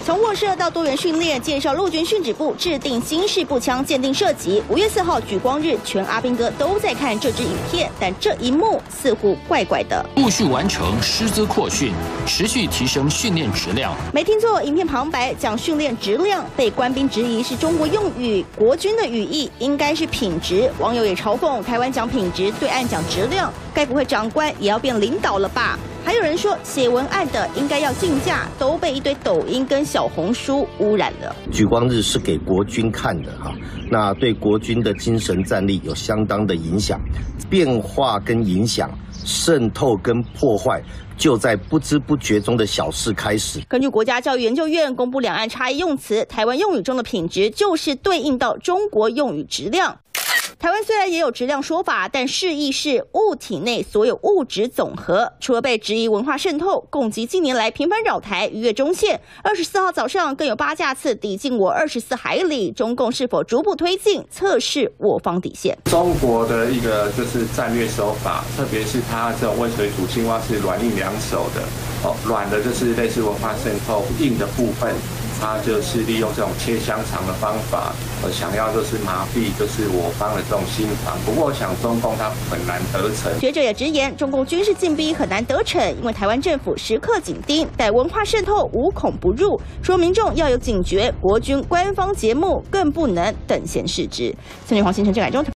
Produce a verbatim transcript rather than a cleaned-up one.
从卧射到多元训练，介绍陆军训指部制定新式步枪鉴定射击。五月四号举光日，全阿兵哥都在看这支影片，但这一幕似乎怪怪的。 陆续完成师资扩训，持续提升训练质量。 没听错，影片旁白讲训练质量，被官兵质疑是中国用语，国军的语义应该是品质。网友也嘲讽台湾讲品质，对岸讲质量，该不会长官也要变领导了吧？还有人说写文案的应该要竞价，都被一堆抖音跟小红书污染了。 举光日是给国军看的哈，那对国军的精神战力有相当的影响，变化跟影响。渗透跟破坏就在不知不觉中的小事开始。 根据国家教育研究院公布两岸差异用词，台湾用语中的品质就是对应到中国用语质量。台湾虽然也有质量说法，但释义是物体内所有物质总和。除了被质疑文化渗透，共计近年来频繁扰台逾越中线。二十四号早上更有八架次抵近我二十四海里，中共是否逐步推进测试我方底线？ 中国的一个就是战略手法，特别是它这种温水煮青蛙是软硬两手的。哦，软的就是类似文化渗透，硬的部分。他就是利用这种切香肠的方法，呃，想要就是麻痹，就是我方的这种心防。不过，我想中共他很难得逞。 学者也直言，中共军事进逼很难得逞，因为台湾政府时刻紧盯，但文化渗透无孔不入。说民众要有警觉，国军官方节目更不能等闲视之。孙女黄新城郑改中。